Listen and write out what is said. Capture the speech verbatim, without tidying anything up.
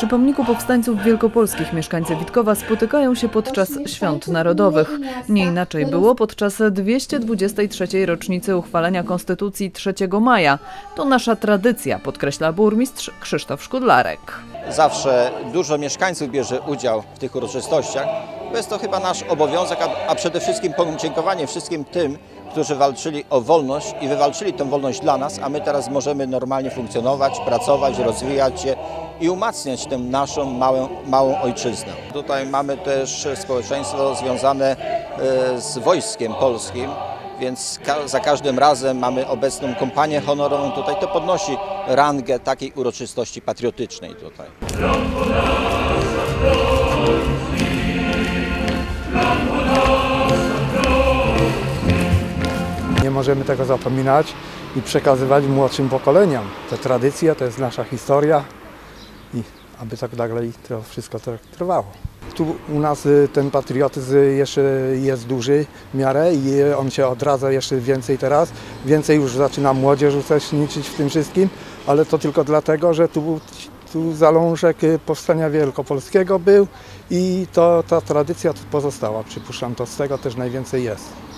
Przy pomniku powstańców wielkopolskich mieszkańcy Witkowa spotykają się podczas świąt narodowych. Nie inaczej było podczas dwieście dwudziestej trzeciej rocznicy uchwalenia Konstytucji trzeciego maja. To nasza tradycja, podkreśla burmistrz Krzysztof Szkudlarek. Zawsze dużo mieszkańców bierze udział w tych uroczystościach. Jest to chyba nasz obowiązek, a, a przede wszystkim podziękowanie wszystkim tym, którzy walczyli o wolność i wywalczyli tę wolność dla nas, a my teraz możemy normalnie funkcjonować, pracować, rozwijać się i umacniać tę naszą małą, małą ojczyznę. Tutaj mamy też społeczeństwo związane z wojskiem polskim, więc za każdym razem mamy obecną kompanię honorową tutaj. To podnosi rangę takiej uroczystości patriotycznej tutaj. Nie możemy tego zapominać i przekazywać młodszym pokoleniom. Te tradycje, to jest nasza historia i aby tak dalej to wszystko tak trwało. Tu u nas ten patriotyzm jeszcze jest duży w miarę i on się odradza jeszcze więcej teraz. Więcej już zaczyna młodzież uczestniczyć w tym wszystkim, ale to tylko dlatego, że tu, tu zalążek powstania wielkopolskiego był i to, ta tradycja tu pozostała. Przypuszczam, to z tego też najwięcej jest.